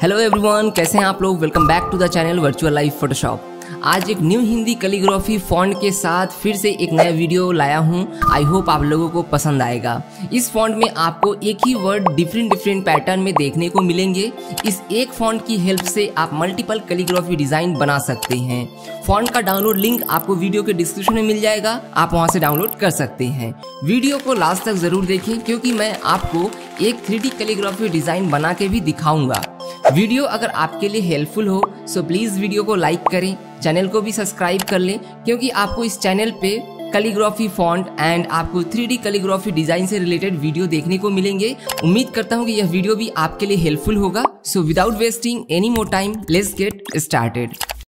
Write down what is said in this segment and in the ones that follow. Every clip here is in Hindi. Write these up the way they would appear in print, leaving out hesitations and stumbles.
हेलो एवरीवन, कैसे हैं आप लोग। Welcome back to the channel virtual life Photoshop. आज एक न्यू हिंदी कैलीग्राफी फॉन्ट के साथ फिर से एक नया वीडियो लाया हूं। आई होप आप लोगों को पसंद आएगा। इस फॉन्ट में आपको एक ही वर्ड डिफरेंट पैटर्न में देखने को मिलेंगे। इस एक फॉन्ट की हेल्प से आप मल्टीपल कैलीग्राफी डिजाइन बना सकते हैं। फॉन्ट का डाउनलोड लिंक आपको वीडियो के डिस्क्रिप्शन में मिल जाएगा, आप वहां से डाउनलोड कर सकते हैं। वीडियो को लास्ट तक जरूर देखें क्योंकि मैं आपको एक 3D कैलीग्राफी डिजाइन बना के भी दिखाऊंगा। वीडियो अगर आपके लिए हेल्पफुल हो सो प्लीज वीडियो को लाइक करें, चैनल को भी सब्सक्राइब कर लें क्योंकि आपको इस चैनल पे कैलीग्राफी फॉन्ट एंड आपको 3D कैलीग्राफी डिजाइन से रिलेटेड वीडियो देखने को मिलेंगे। उम्मीद करता हूँ कि यह वीडियो भी आपके लिए हेल्पफुल होगा। So without wasting any more time, let's get started.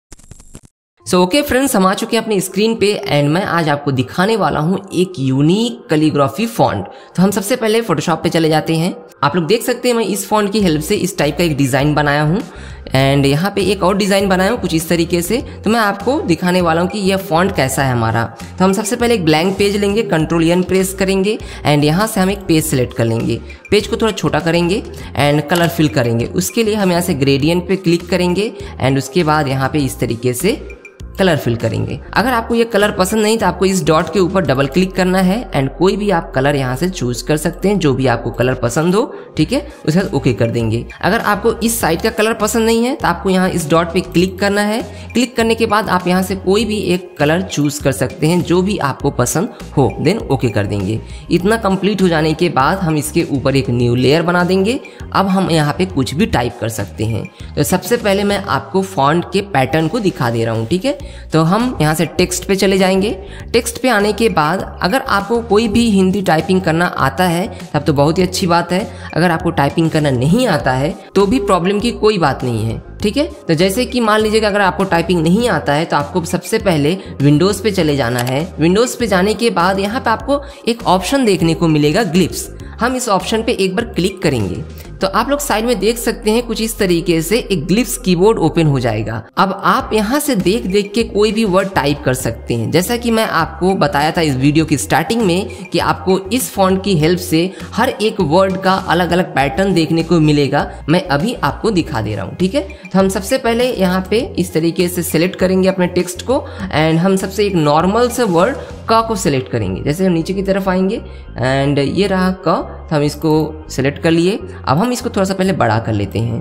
So okay friends, हम आ चुके हैं अपनी स्क्रीन पे एंड मैं आज आपको दिखाने वाला हूँ एक यूनिक कैलीग्राफी फॉन्ट। तो हम सबसे पहले फोटोशॉप पे चले जाते हैं। आप लोग देख सकते हैं मैं इस फॉन्ट की हेल्प से इस टाइप का एक डिजाइन बनाया हूँ एंड यहाँ पे एक और डिजाइन बनाया हूँ कुछ इस तरीके से। तो मैं आपको दिखाने वाला हूँ कि यह फॉन्ट कैसा है हमारा। तो हम सबसे पहले एक ब्लैंक पेज लेंगे, Ctrl+N प्रेस करेंगे एंड यहाँ से हम एक पेज सेलेक्ट कर लेंगे। पेज को थोड़ा छोटा करेंगे एंड कलर फिल करेंगे। उसके लिए हम यहाँ से ग्रेडियंट पे क्लिक करेंगे एंड उसके बाद यहाँ पे इस तरीके से कलर फिल करेंगे। अगर आपको ये कलर पसंद नहीं तो आपको इस डॉट के ऊपर डबल क्लिक करना है एंड कोई भी आप कलर यहाँ से चूज कर सकते हैं, जो भी आपको कलर पसंद हो, ठीक है, उसे ओके कर देंगे। अगर आपको इस साइड का कलर पसंद नहीं है तो आपको यहाँ इस डॉट पे क्लिक करना है। क्लिक करने के बाद आप यहाँ से कोई भी एक कलर चूज कर सकते हैं जो भी आपको पसंद हो, देन ओके कर देंगे। इतना कंप्लीट हो जाने के बाद हम इसके ऊपर एक न्यू लेयर बना देंगे। अब हम यहाँ पे कुछ भी टाइप कर सकते हैं। तो सबसे पहले मैं आपको फॉन्ट के पैटर्न को दिखा दे रहा हूँ, ठीक है। तो हम यहाँ से टेक्स्ट पे चले जाएंगे। टेक्स्ट पे आने के बाद अगर आपको कोई भी हिंदी टाइपिंग करना आता है तब तो बहुत ही अच्छी बात है। अगर आपको टाइपिंग करना नहीं आता है तो भी प्रॉब्लम की कोई बात नहीं है, ठीक है। तो जैसे कि मान लीजिएगा अगर आपको टाइपिंग नहीं आता है तो आपको सबसे पहले विंडोज पे चले जाना है। विंडोज पे जाने के बाद यहाँ पे आपको एक ऑप्शन देखने को मिलेगा, ग्लिप्स। हम इस ऑप्शन पे एक बार क्लिक करेंगे तो आप लोग साइड में देख सकते हैं कुछ इस तरीके से एक ग्लिप्स कीबोर्ड ओपन हो जाएगा। अब आप यहाँ से देख के कोई भी वर्ड टाइप कर सकते हैं। जैसा कि मैं आपको बताया था इस वीडियो की स्टार्टिंग में कि आपको इस फॉन्ट की हेल्प से हर एक वर्ड का अलग अलग पैटर्न देखने को मिलेगा। मैं अभी आपको दिखा दे रहा हूँ, ठीक है। तो हम सबसे पहले यहाँ पे इस तरीके से सिलेक्ट करेंगे अपने टेक्स्ट को एंड हम सबसे एक नॉर्मल से वर्ड क को सिलेक्ट करेंगे। जैसे हम नीचे की तरफ आएंगे एंड ये रहा क, तो हम इसको सिलेक्ट कर लिए। अब हम इसको थोड़ा सा पहले बड़ा कर लेते हैं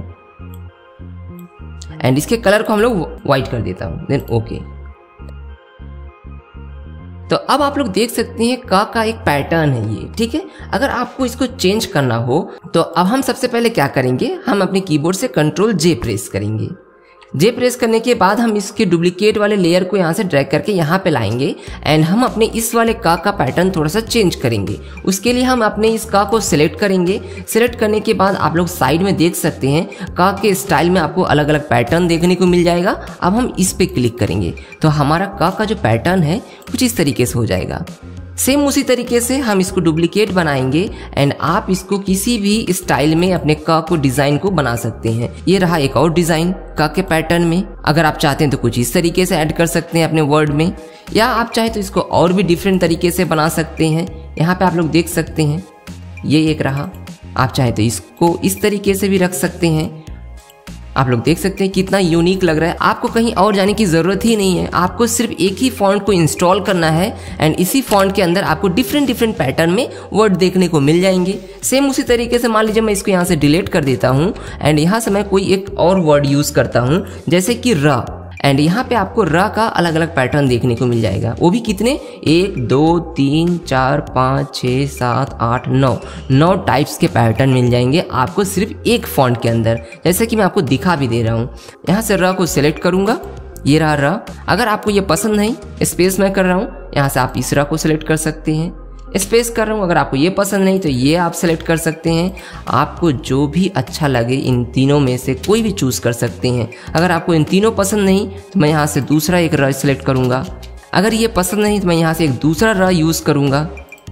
एंड इसके कलर को हम लोग व्हाइट कर देता हूं, देन ओके। तो अब आप लोग देख सकते हैं का एक पैटर्न है ये, ठीक है। अगर आपको इसको चेंज करना हो तो अब हम सबसे पहले क्या करेंगे, हम अपने कीबोर्ड से Ctrl+J प्रेस करेंगे। जे प्रेस करने के बाद हम इसके डुप्लीकेट वाले लेयर को यहाँ से ड्रैग करके यहाँ पे लाएंगे एंड हम अपने इस वाले का पैटर्न थोड़ा सा चेंज करेंगे। उसके लिए हम अपने इस का को सिलेक्ट करेंगे। सिलेक्ट करने के बाद आप लोग साइड में देख सकते हैं का के स्टाइल में आपको अलग अलग पैटर्न देखने को मिल जाएगा। अब हम इस पे क्लिक करेंगे तो हमारा का जो पैटर्न है कुछ इस तरीके से हो जाएगा। सेम उसी तरीके से हम इसको डुप्लीकेट बनाएंगे एंड आप इसको किसी भी स्टाइल में अपने का को डिजाइन को बना सकते हैं। ये रहा एक और डिजाइन का के पैटर्न में। अगर आप चाहते हैं तो कुछ इस तरीके से ऐड कर सकते हैं अपने वर्ड में, या आप चाहे तो इसको और भी डिफरेंट तरीके से बना सकते हैं। यहाँ पे आप लोग देख सकते हैं ये एक रहा। आप चाहे तो इसको इस तरीके से भी रख सकते हैं। आप लोग देख सकते हैं कितना यूनिक लग रहा है। आपको कहीं और जाने की जरूरत ही नहीं है, आपको सिर्फ एक ही फॉन्ट को इंस्टॉल करना है एंड इसी फॉन्ट के अंदर आपको डिफरेंट पैटर्न में वर्ड देखने को मिल जाएंगे। सेम उसी तरीके से मान लीजिए मैं इसको यहाँ से डिलीट कर देता हूँ एंड यहाँ से मैं कोई एक और वर्ड यूज करता हूँ जैसे कि र एंड यहाँ पे आपको र का अलग अलग पैटर्न देखने को मिल जाएगा। वो भी कितने, 1 2 3 4 5 6 7 8 9 टाइप्स के पैटर्न मिल जाएंगे आपको सिर्फ एक फॉन्ट के अंदर। जैसे कि मैं आपको दिखा भी दे रहा हूँ। यहाँ से र को सिलेक्ट करूंगा, ये रहा र। अगर आपको ये पसंद नहीं, स्पेस मैं कर रहा हूँ, यहाँ से आप इस र को सिलेक्ट कर सकते हैं। स्पेस कर रहा हूँ। अगर आपको ये पसंद नहीं तो ये आप सेलेक्ट कर सकते हैं। आपको जो भी अच्छा लगे इन तीनों में से कोई भी चूज कर सकते हैं। अगर आपको इन तीनों पसंद नहीं तो मैं यहाँ से दूसरा एक र सिलेक्ट करूँगा। अगर ये पसंद नहीं तो मैं यहाँ से एक दूसरा र यूज़ करूँगा।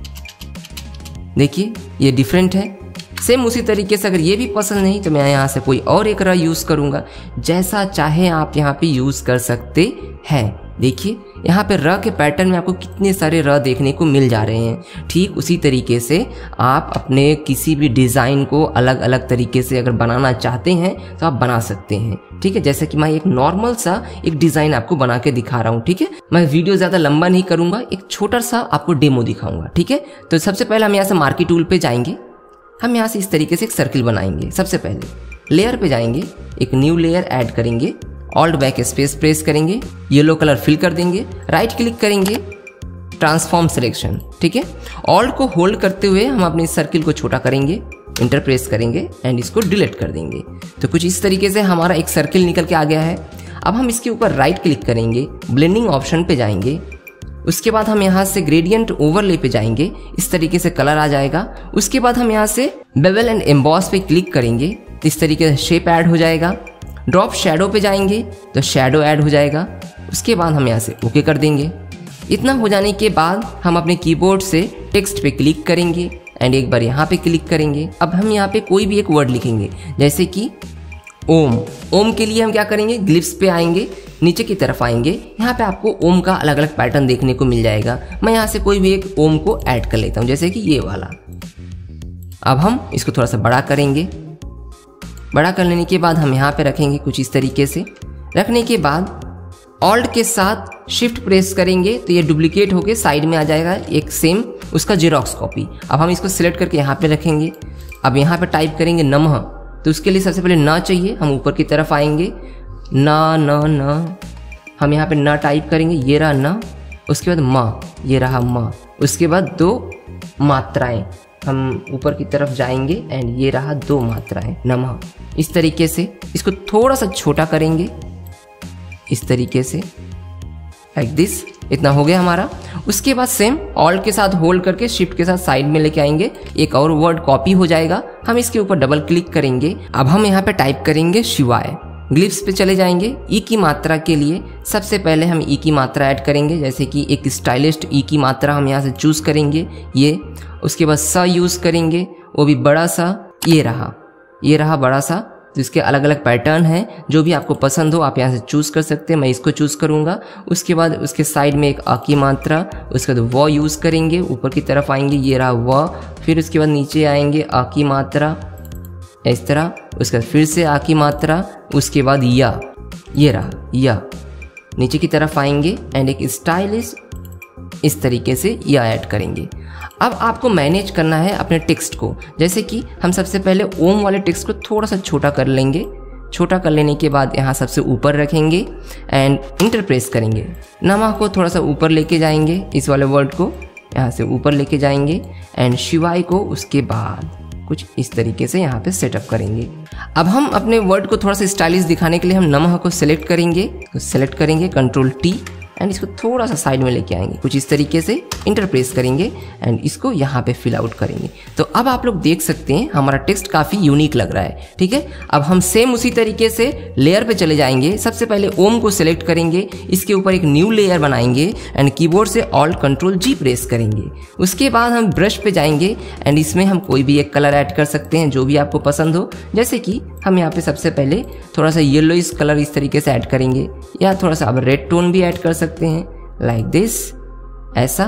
देखिए ये डिफरेंट है। सेम उसी तरीके से अगर ये भी पसंद नहीं तो मैं यहाँ से कोई और एक र यूज़ करूँगा। जैसा चाहे आप यहाँ पे यूज़ कर सकते हैं। देखिए यहाँ पे र के पैटर्न में आपको कितने सारे र देखने को मिल जा रहे हैं। ठीक उसी तरीके से आप अपने किसी भी डिज़ाइन को अलग अलग तरीके से अगर बनाना चाहते हैं तो आप बना सकते हैं। ठीक है, जैसे कि मैं एक नॉर्मल सा एक डिज़ाइन आपको बना के दिखा रहा हूँ। ठीक है, मैं वीडियो ज़्यादा लंबा नहीं करूँगा, एक छोटा सा आपको डेमो दिखाऊंगा। ठीक है, तो सबसे पहले हम यहाँ से मार्की टूल पे जाएंगे। हम यहाँ से इस तरीके से एक सर्किल बनाएंगे। सबसे पहले लेयर पे जाएंगे, एक न्यू लेयर ऐड करेंगे, ऑल्ट बैक स्पेस प्रेस करेंगे, येलो कलर फिल कर देंगे, राइट क्लिक करेंगे, ट्रांसफॉर्म सिलेक्शन। ठीक है, ऑल्ट को होल्ड करते हुए हम अपने सर्किल को छोटा करेंगे, इंटर प्रेस करेंगे एंड इसको डिलीट कर देंगे। तो कुछ इस तरीके से हमारा एक सर्किल निकल के आ गया है। अब हम इसके ऊपर राइट क्लिक करेंगे, ब्लेंडिंग ऑप्शन पे जाएंगे, उसके बाद हम यहाँ से ग्रेडियंट ओवरले पे जाएंगे, इस तरीके से कलर आ जाएगा। उसके बाद हम यहाँ से बेवल एंड एम्बॉस पे क्लिक करेंगे, इस तरीके से शेप ऐड हो जाएगा। ड्रॉप शैडो पे जाएंगे तो शैडो ऐड हो जाएगा। उसके बाद हम यहाँ से ओके कर देंगे। इतना हो जाने के बाद हम अपने कीबोर्ड से टेक्स्ट पे क्लिक करेंगे एंड एक बार यहाँ पे क्लिक करेंगे। अब हम यहाँ पे कोई भी एक वर्ड लिखेंगे, जैसे कि ओम। ओम के लिए हम क्या करेंगे, ग्लिप्स पे आएंगे, नीचे की तरफ आएंगे, यहाँ पे आपको ओम का अलग अलग पैटर्न देखने को मिल जाएगा। मैं यहाँ से कोई भी एक ओम को ऐड कर लेता हूँ, जैसे कि ये वाला। अब हम इसको थोड़ा सा बड़ा करेंगे। बड़ा कर लेने के बाद हम यहाँ पे रखेंगे कुछ इस तरीके से। रखने के बाद ऑल्ट के साथ शिफ्ट प्रेस करेंगे तो ये डुप्लीकेट होके साइड में आ जाएगा एक सेम उसका जेरोक्स कॉपी। अब हम इसको सिलेक्ट करके यहाँ पे रखेंगे। अब यहाँ पे टाइप करेंगे नमः, तो उसके लिए सबसे पहले न चाहिए, हम ऊपर की तरफ आएंगे, न न न, हम यहाँ पे न टाइप करेंगे, ये रहा न। उसके बाद म, ये रहा म। उसके बाद 2 मात्राएं, हम ऊपर की तरफ जाएंगे एंड ये रहा 2 मात्राएं, नमः। इस तरीके से इसको थोड़ा सा छोटा करेंगे, इस तरीके से, लाइक दिस। इतना हो गया हमारा। उसके बाद सेम ऑल्ट के साथ होल्ड करके शिफ्ट के साथ साइड में लेके आएंगे, एक और वर्ड कॉपी हो जाएगा। हम इसके ऊपर डबल क्लिक करेंगे। अब हम यहाँ पे टाइप करेंगे शिवाय। ग्लिप्स पे चले जाएंगे। ई की मात्रा के लिए सबसे पहले हम ई की मात्रा ऐड करेंगे, जैसे कि एक स्टाइलिस्ट ई की मात्रा हम यहाँ से चूज करेंगे, ये। उसके बाद स यूज करेंगे, वो भी बड़ा सा, ये रहा बड़ा सा। तो इसके अलग अलग पैटर्न हैं, जो भी आपको पसंद हो आप यहाँ से चूज कर सकते हैं। मैं इसको चूज करूँगा। उसके बाद उसके साइड में एक आ की मात्रा, उसके बाद व यूज करेंगे, ऊपर की तरफ आएंगे, ये रहा व। फिर उसके बाद नीचे आएंगे आ की मात्रा, इस तरह। उसके बाद फिर से आ की मात्रा, उसके बाद या, ये रहा या। नीचे की तरफ आएंगे एंड एक स्टाइलिश इस तरीके से या ऐड करेंगे। अब आपको मैनेज करना है अपने टेक्स्ट को, जैसे कि हम सबसे पहले ओम वाले टेक्स्ट को थोड़ा सा छोटा कर लेंगे। छोटा कर लेने के बाद यहाँ सबसे ऊपर रखेंगे एंड इंटर प्रेस करेंगे। नमः को थोड़ा सा ऊपर लेके जाएंगे, इस वाले वर्ड को यहाँ से ऊपर लेके जाएंगे एंड शिवाय को उसके बाद कुछ इस तरीके से यहाँ पे सेटअप करेंगे। अब हम अपने वर्ड को थोड़ा सा स्टाइलिश दिखाने के लिए हम नमः को सिलेक्ट करेंगे, तो सिलेक्ट करेंगे कंट्रोल टी एंड इसको थोड़ा सा साइड में लेके आएंगे, कुछ इस तरीके से इंटर प्रेस करेंगे एंड इसको यहाँ पे फिल आउट करेंगे। तो अब आप लोग देख सकते हैं हमारा टेक्स्ट काफ़ी यूनिक लग रहा है। ठीक है, अब हम सेम उसी तरीके से लेयर पे चले जाएंगे। सबसे पहले ओम को सिलेक्ट करेंगे, इसके ऊपर एक न्यू लेयर बनाएंगे एंड कीबोर्ड से ऑल्ट कंट्रोल जी प्रेस करेंगे। उसके बाद हम ब्रश पे जाएंगे एंड इसमें हम कोई भी एक कलर ऐड कर सकते हैं जो भी आपको पसंद हो, जैसे कि हम यहाँ पे सबसे पहले थोड़ा सा येलोइश कलर इस तरीके से ऐड करेंगे, या थोड़ा सा अब रेड टोन भी ऐड कर सकते हैं, लाइक दिस, ऐसा।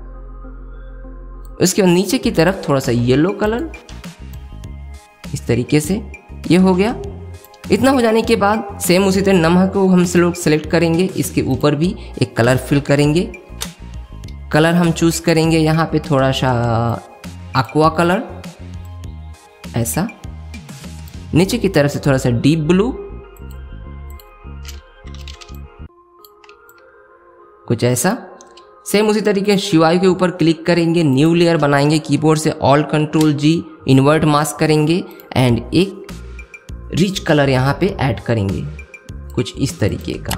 उसके बाद नीचे की तरफ थोड़ा सा येलो कलर इस तरीके से, ये हो गया। इतना हो जाने के बाद सेम उसी तरह नमः को हम लोग सेलेक्ट करेंगे, इसके ऊपर भी एक कलर फिल करेंगे। कलर हम चूज करेंगे यहाँ पे थोड़ा सा एक्वा कलर, ऐसा। नीचे की तरफ से थोड़ा सा डीप ब्लू, कुछ ऐसा। सेम उसी तरीके शिवाय के ऊपर क्लिक करेंगे, न्यू लेयर बनाएंगे, कीबोर्ड से alt control G invert mask करेंगे एंड एक रिच कलर यहाँ पे ऐड करेंगे, कुछ इस तरीके का,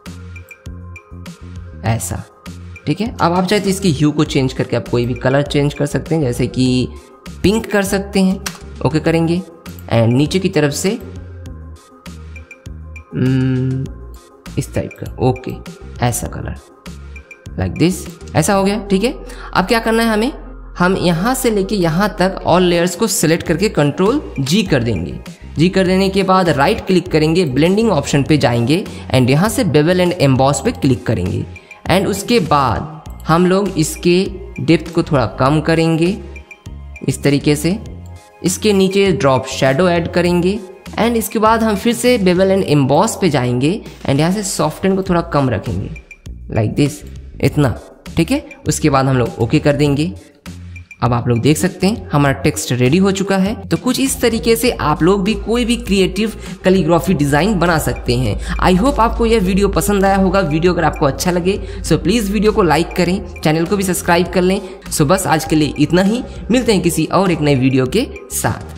ऐसा। ठीक है, अब आप चाहे तो इसकी ह्यू को चेंज करके आप कोई भी कलर चेंज कर सकते हैं, जैसे कि पिंक कर सकते हैं। ओके करेंगे एंड नीचे की तरफ से इस टाइप का, ओके, ऐसा कलर, लाइक दिस, ऐसा हो गया। ठीक है, अब क्या करना है हमें, हम यहाँ से लेके यहाँ तक ऑल लेयर्स को सिलेक्ट करके कंट्रोल जी कर देंगे। जी कर देने के बाद राइट क्लिक करेंगे, ब्लेंडिंग ऑप्शन पे जाएंगे एंड यहाँ से बेवल एंड एम्बॉस पे क्लिक करेंगे एंड उसके बाद हम लोग इसके डेप्थ को थोड़ा कम करेंगे इस तरीके से। इसके नीचे ड्रॉप शैडो ऐड करेंगे एंड इसके बाद हम फिर से बेवल एंड एम्बॉस पे जाएंगे एंड यहाँ से सॉफ्टन को थोड़ा कम रखेंगे लाइक दिस, इतना, ठीक है। उसके बाद हम लोग ओके कर देंगे। अब आप लोग देख सकते हैं हमारा टेक्स्ट रेडी हो चुका है। तो कुछ इस तरीके से आप लोग भी कोई भी क्रिएटिव कैलीग्राफी डिजाइन बना सकते हैं। आई होप आपको यह वीडियो पसंद आया होगा। वीडियो अगर आपको अच्छा लगे सो प्लीज वीडियो को लाइक करें, चैनल को भी सब्सक्राइब कर लें। सो बस आज के लिए इतना ही, मिलते हैं किसी और एक नए वीडियो के साथ।